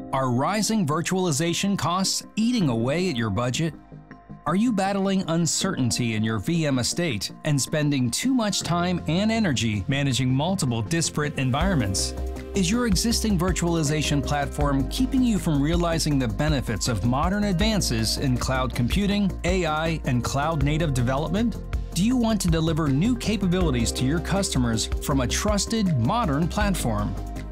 Are rising virtualization costs eating away at your budget? Are you battling uncertainty in your VM estate and spending too much time and energy managing multiple disparate environments? Is your existing virtualization platform keeping you from realizing the benefits of modern advances in cloud computing, AI, and cloud-native development? Do you want to deliver new capabilities to your customers from a trusted, modern platform?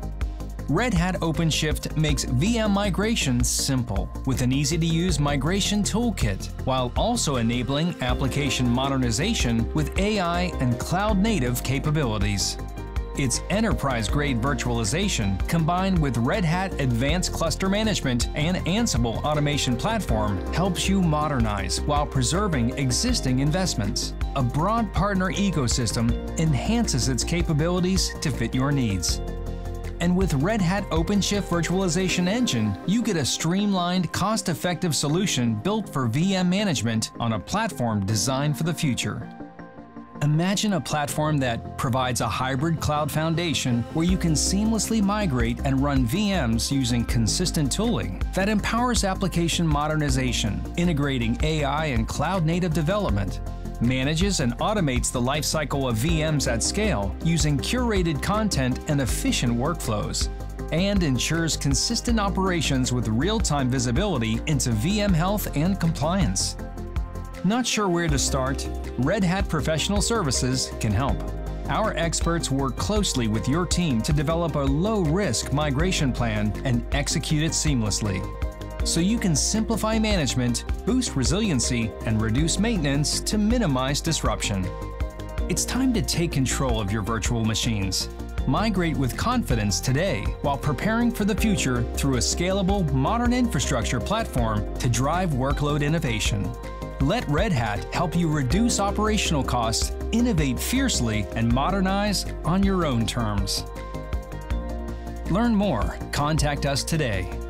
Red Hat OpenShift makes VM migration simple with an easy-to-use migration toolkit, while also enabling application modernization with AI and cloud-native capabilities. Its enterprise-grade virtualization, combined with Red Hat Advanced Cluster Management and Ansible Automation Platform, helps you modernize while preserving existing investments. A broad partner ecosystem enhances its capabilities to fit your needs. And with Red Hat OpenShift Virtualization Engine, you get a streamlined, cost-effective solution built for VM management on a platform designed for the future. Imagine a platform that provides a hybrid cloud foundation where you can seamlessly migrate and run VMs using consistent tooling that empowers application modernization, integrating AI and cloud-native development, manages and automates the lifecycle of VMs at scale using curated content and efficient workflows, and ensures consistent operations with real-time visibility into VM health and compliance. Not sure where to start? Red Hat Professional Services can help. Our experts work closely with your team to develop a low-risk migration plan and execute it seamlessly, so you can simplify management, boost resiliency, and reduce maintenance to minimize disruption. It's time to take control of your virtual machines. Migrate with confidence today while preparing for the future through a scalable, modern infrastructure platform to drive workload innovation. Let Red Hat help you reduce operational costs, innovate fiercely, and modernize on your own terms. Learn more. Contact us today.